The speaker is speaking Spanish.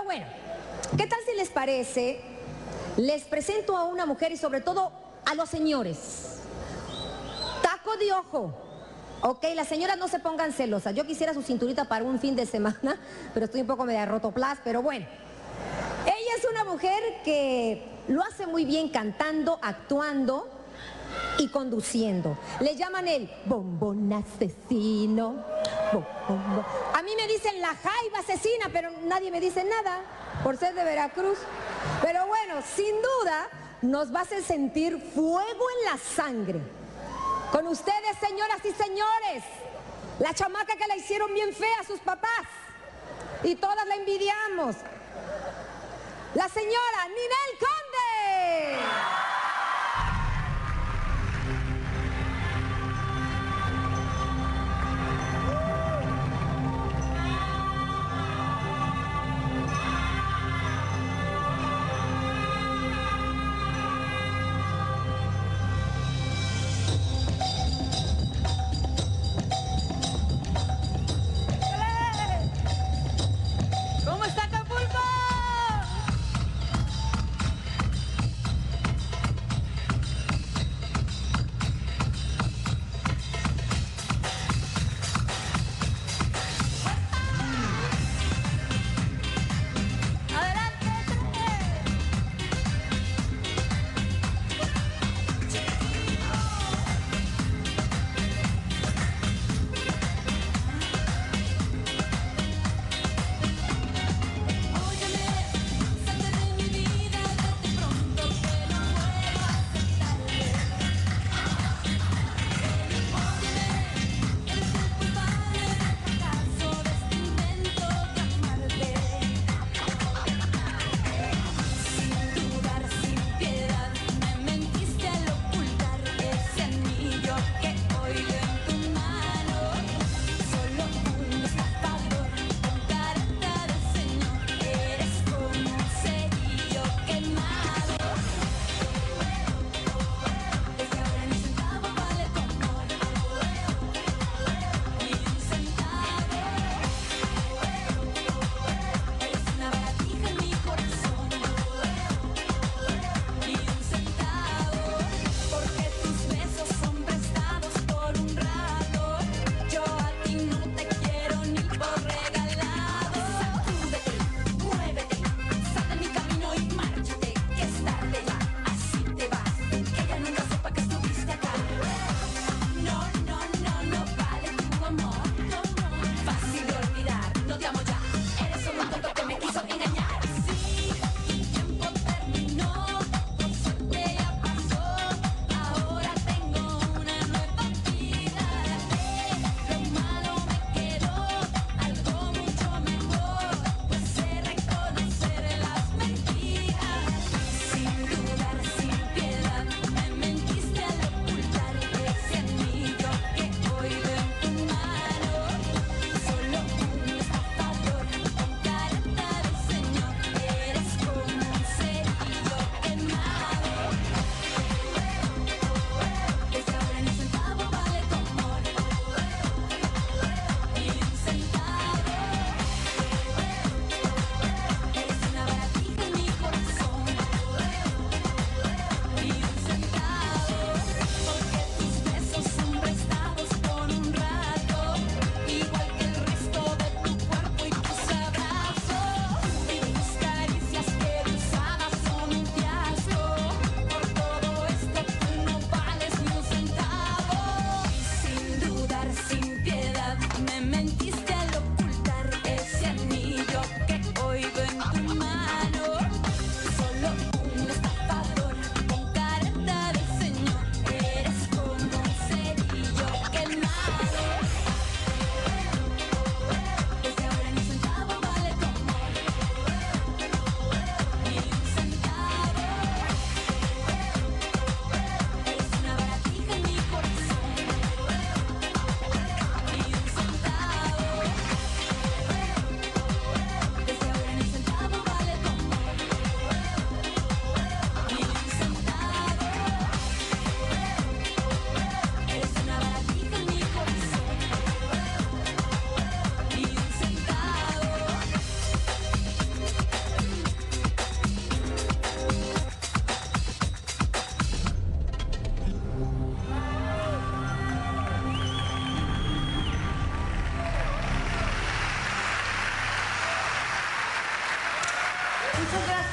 bueno, ¿qué tal si les parece? Les presento a una mujer y sobre todo a los señores. Taco de ojo. Ok, las señoras no se pongan celosas. Yo quisiera su cinturita para un fin de semana, pero estoy un poco media rotoplas, pero bueno. Ella es una mujer que lo hace muy bien cantando, actuando y conduciendo. Le llaman el bombón asesino. A mí me dicen la jaiba asesina, pero nadie me dice nada por ser de Veracruz. Pero bueno, sin duda nos va a hacer sentir fuego en la sangre. Con ustedes, señoras y señores, la chamaca que la hicieron bien fea a sus papás y todas la envidiamos. La señora Ninel Conde. Muchas gracias.